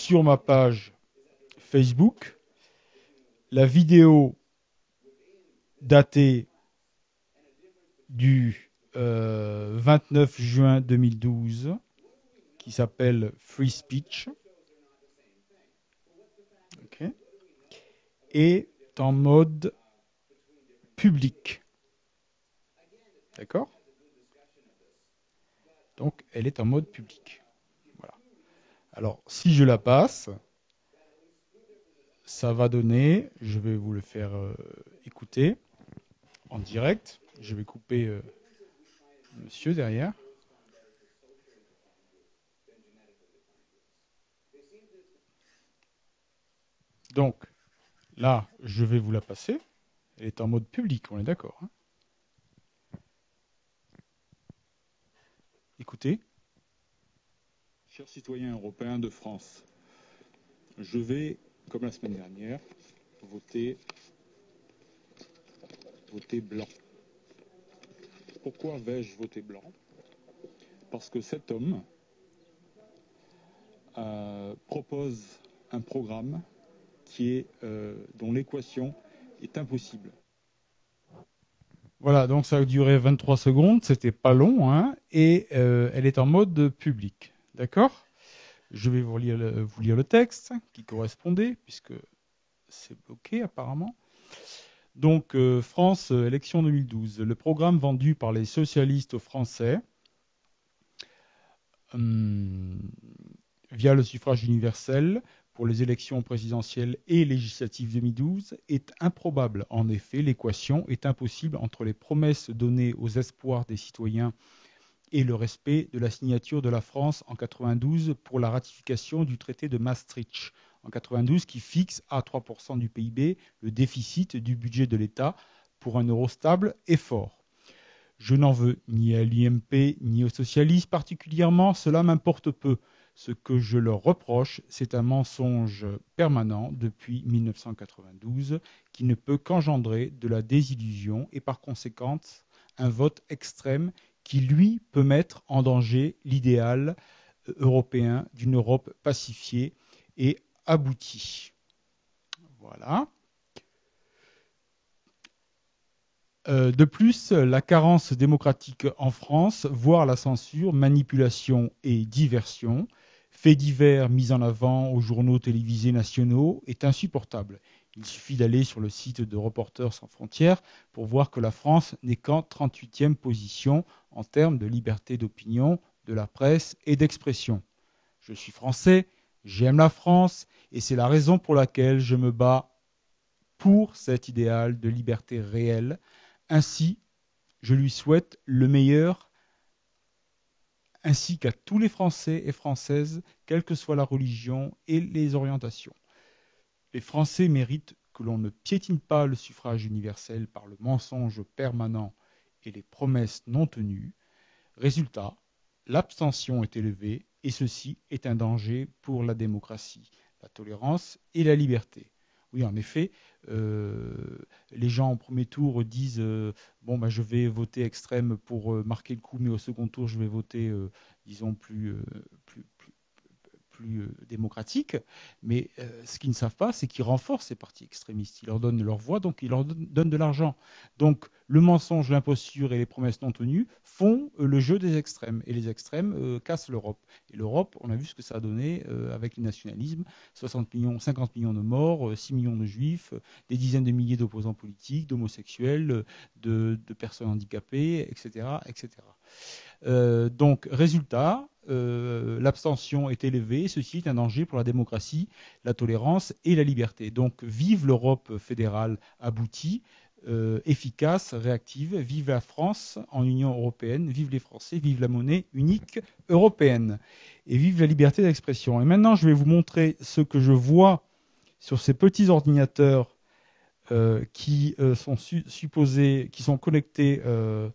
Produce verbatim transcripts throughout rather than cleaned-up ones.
sur ma page Facebook. La vidéo datée du euh, vingt-neuf juin deux mille douze, qui s'appelle Free Speech, okay, est en mode public. D'accord ? Donc, elle est en mode public. Voilà. Alors, si je la passe, ça va donner, je vais vous le faire euh, écouter en direct. Je vais couper euh, monsieur derrière. Donc, là, je vais vous la passer. Elle est en mode public, on est d'accord, hein ? Écoutez. Chers citoyens européens de France, je vais, comme la semaine dernière, voter, voter blanc. Pourquoi vais-je voter blanc ? Parce que cet homme euh, propose un programme qui est, euh, dont l'équation est impossible. Voilà, donc ça a duré vingt-trois secondes, c'était pas long, hein, et euh, elle est en mode public. D'accord ? Je vais vous lire, le, vous lire le texte qui correspondait, puisque c'est bloqué apparemment. Donc, euh, France, euh, élection deux mille douze. Le programme vendu par les socialistes français hum, via le suffrage universel pour les élections présidentielles et législatives deux mille douze est improbable. En effet, l'équation est impossible entre les promesses données aux espoirs des citoyens et le respect de la signature de la France en quatre-vingt-douze pour la ratification du traité de Maastricht en quatre-vingt-douze qui fixe à trois pour cent du P I B le déficit du budget de l'État pour un euro stable et fort. Je n'en veux ni à l'U M P ni aux socialistes particulièrement, cela m'importe peu. Ce que je leur reproche, c'est un mensonge permanent depuis mille neuf cent quatre-vingt-douze qui ne peut qu'engendrer de la désillusion et par conséquent un vote extrême qui, lui, peut mettre en danger l'idéal européen d'une Europe pacifiée et aboutie. Voilà. Euh, de plus, la carence démocratique en France, voire la censure, manipulation et diversion, faits divers mis en avant aux journaux télévisés nationaux, est insupportable. Il suffit d'aller sur le site de Reporters sans frontières pour voir que la France n'est qu'en trente-huitième position en termes de liberté d'opinion, de la presse et d'expression. Je suis français, j'aime la France, et c'est la raison pour laquelle je me bats pour cet idéal de liberté réelle. Ainsi, je lui souhaite le meilleur, ainsi qu'à tous les Français et Françaises, quelle que soit la religion et les orientations. Les Français méritent que l'on ne piétine pas le suffrage universel par le mensonge permanent et les promesses non tenues. Résultat, l'abstention est élevée et ceci est un danger pour la démocratie, la tolérance et la liberté. Oui, en effet, euh, les gens au premier tour disent euh, bon, bah, je vais voter extrême pour euh, marquer le coup, mais au second tour, je vais voter, euh, disons, plus, euh, plus, plus, plus euh, démocratique. Mais euh, ce qu'ils ne savent pas, c'est qu'ils renforcent ces partis extrémistes. Ils leur donnent leur voix, donc ils leur donnent de l'argent. Donc le mensonge, l'imposture et les promesses non tenues font euh, le jeu des extrêmes. Et les extrêmes euh, cassent l'Europe. Et l'Europe, on a vu ce que ça a donné euh, avec le nationalisme. soixante millions, cinquante millions de morts, euh, six millions de juifs, euh, des dizaines de milliers d'opposants politiques, d'homosexuels, euh, de, de personnes handicapées, et cetera et cetera. Euh, donc, résultat, euh, l'abstention est élevée. Ceci est un danger pour la démocratie, la tolérance et la liberté. Donc, vive l'Europe fédérale aboutie, euh, efficace, réactive. Vive la France en Union européenne. Vive les Français. Vive la monnaie unique européenne. Et vive la liberté d'expression. Et maintenant, je vais vous montrer ce que je vois sur ces petits ordinateurs euh, qui euh, sont su- supposés, qui sont connectés euh,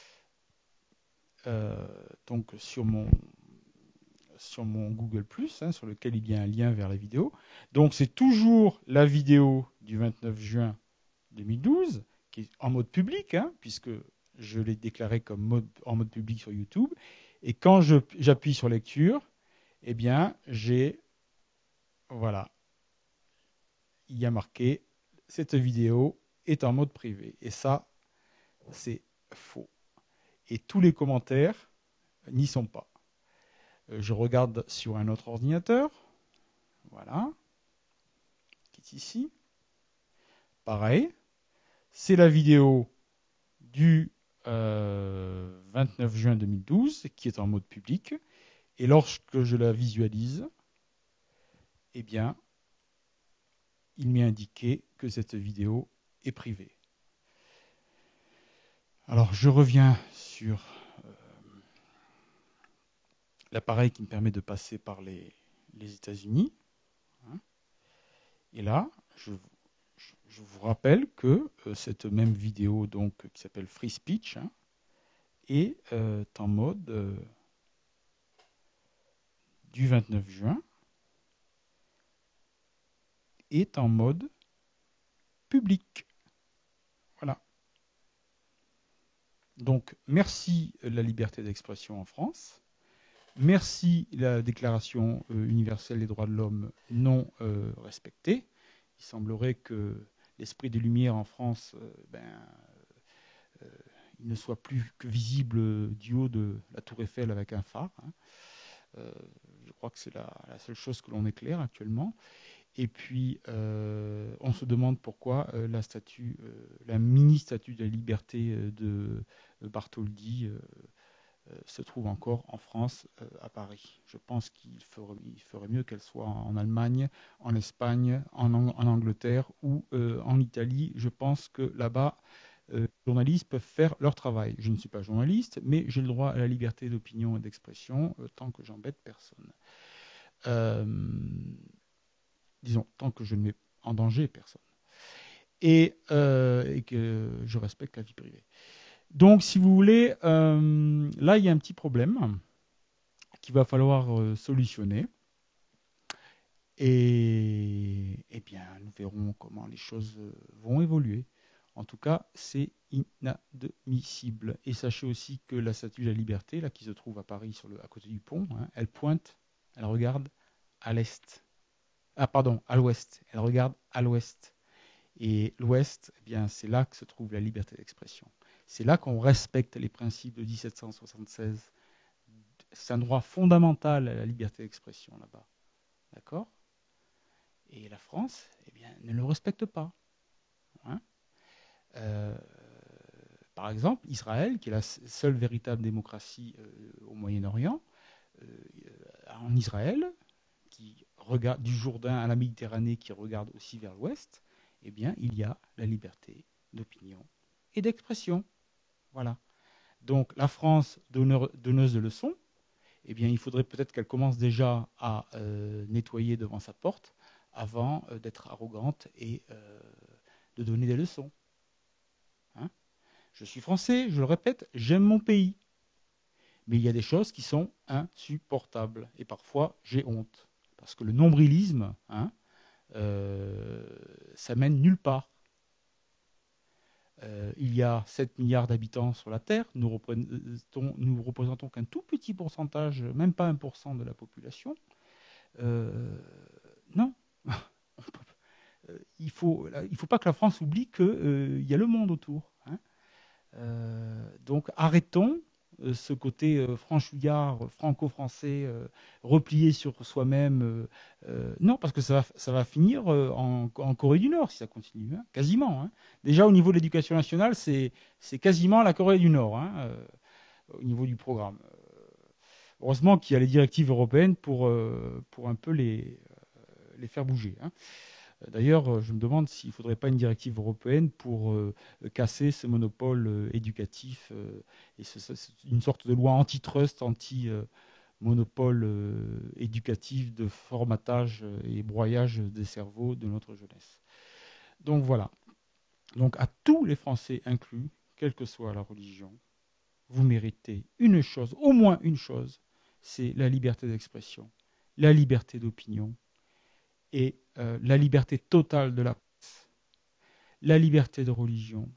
euh, donc sur mon sur mon Google plus, hein, sur lequel il y a un lien vers la vidéo. Donc c'est toujours la vidéo du vingt-neuf juin deux mille douze, qui est en mode public, hein, puisque je l'ai déclaré comme mode, en mode public sur YouTube. Et quand je, j'appuie sur lecture, eh bien, j'ai Voilà. Il y a marqué « Cette vidéo est en mode privé ». Et ça, c'est faux. Et tous les commentaires n'y sont pas. Je regarde sur un autre ordinateur. Voilà. Qui est ici. Pareil. C'est la vidéo du euh, vingt-neuf juin deux mille douze qui est en mode public. Et lorsque je la visualise, eh bien, il m'est indiqué que cette vidéo est privée. Alors, je reviens sur euh, l'appareil qui me permet de passer par les, les États-Unis. Hein. Et là, je, je, je vous rappelle que euh, cette même vidéo donc, qui s'appelle Free Speech hein, est euh, en mode euh, du vingt-neuf juin, est en mode public. Voilà. Donc, merci la liberté d'expression en France. Merci la Déclaration euh, universelle des droits de l'homme non euh, respectée. Il semblerait que l'esprit des Lumières en France, euh, ben, euh, il ne soit plus que visible du haut de la Tour Eiffel avec un phare. Hein. Euh, je crois que c'est la, la seule chose que l'on éclaire actuellement. Et puis, euh, on se demande pourquoi euh, la statue, euh, la mini-statue de la liberté euh, de euh, Bartholdi euh, euh, se trouve encore en France, euh, à Paris. Je pense qu'il ferait, il ferait mieux qu'elle soit en Allemagne, en Espagne, en, en Angleterre ou euh, en Italie. Je pense que là-bas, euh, les journalistes peuvent faire leur travail. Je ne suis pas journaliste, mais j'ai le droit à la liberté d'opinion et d'expression euh, tant que j'embête personne. Euh, disons, tant que je ne mets en danger personne. Et, euh, et que je respecte la vie privée. Donc, si vous voulez, euh, là, il y a un petit problème qu'il va falloir euh, solutionner. Et eh bien, nous verrons comment les choses vont évoluer. En tout cas, c'est inadmissible. Et sachez aussi que la statue de la liberté, là, qui se trouve à Paris, sur le, à côté du pont, hein, elle pointe, elle regarde à l'est. Ah, pardon, à l'ouest. Elle regarde à l'ouest. Et l'ouest, eh bien, c'est là que se trouve la liberté d'expression. C'est là qu'on respecte les principes de dix-sept cent soixante-seize. C'est un droit fondamental à la liberté d'expression là-bas. D'accord ? Et la France, eh bien, ne le respecte pas. Hein euh, par exemple, Israël, qui est la seule véritable démocratie euh, au Moyen-Orient, euh, en Israël, qui regarde du Jourdain à la Méditerranée, qui regarde aussi vers l'ouest, eh bien, il y a la liberté d'opinion et d'expression. Voilà. Donc, la France, donneur, donneuse de leçons, eh bien, il faudrait peut-être qu'elle commence déjà à euh, nettoyer devant sa porte avant euh, d'être arrogante et euh, de donner des leçons. Hein ? Je suis français, je le répète, j'aime mon pays. Mais il y a des choses qui sont insupportables. Et parfois, j'ai honte. Parce que le nombrilisme, hein, euh, ça mène nulle part. Euh, il y a sept milliards d'habitants sur la Terre. Nous représentons, nous représentons qu'un tout petit pourcentage, même pas un pour cent de la population. Euh, non. il faut, il faut pas que la France oublie qu'il euh, y a le monde autour. Hein. Euh, donc arrêtons euh, ce côté euh, franchouillard, franco-français, euh, replié sur soi-même. Euh, euh, non, parce que ça va, ça va finir euh, en, en Corée du Nord si ça continue, hein, quasiment. Hein. Déjà au niveau de l'éducation nationale, c'est, c'est quasiment la Corée du Nord, hein, euh, au niveau du programme. Heureusement qu'il y a les directives européennes pour, euh, pour un peu les, euh, les faire bouger. Hein. D'ailleurs, je me demande s'il ne faudrait pas une directive européenne pour euh, casser ce monopole euh, éducatif euh, et ce, ce, une sorte de loi antitrust, anti-monopole euh, éducatif de formatage et broyage des cerveaux de notre jeunesse. Donc voilà. Donc à tous les Français inclus, quelle que soit la religion, vous méritez une chose, au moins une chose, c'est la liberté d'expression, la liberté d'opinion, et euh, la liberté totale de la presse, la liberté de religion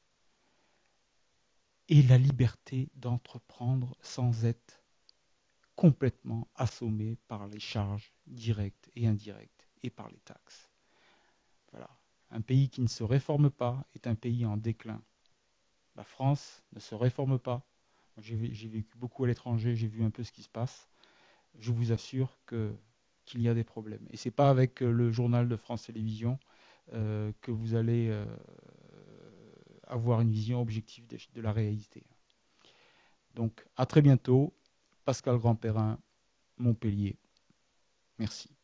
et la liberté d'entreprendre sans être complètement assommé par les charges directes et indirectes et par les taxes. Voilà. Un pays qui ne se réforme pas est un pays en déclin. La France ne se réforme pas. J'ai, j'ai vécu beaucoup à l'étranger, j'ai vu un peu ce qui se passe. Je vous assure que, qu'il y a des problèmes. Et ce n'est pas avec le journal de France Télévisions euh, que vous allez euh, avoir une vision objective de, de la réalité. Donc, à très bientôt. Pascal Grandperrin, Montpellier. Merci.